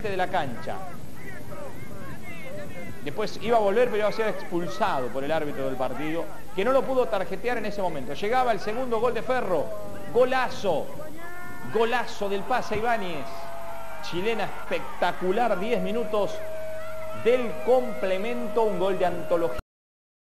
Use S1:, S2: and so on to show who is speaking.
S1: de la cancha. Después iba a volver, pero iba a ser expulsado por el árbitro del partido, que no lo pudo tarjetear en ese momento. Llegaba el segundo gol de Ferro. Golazo. Golazo del Pasa Ibáñez. Chilena espectacular, 10 minutos del complemento, un gol de antología.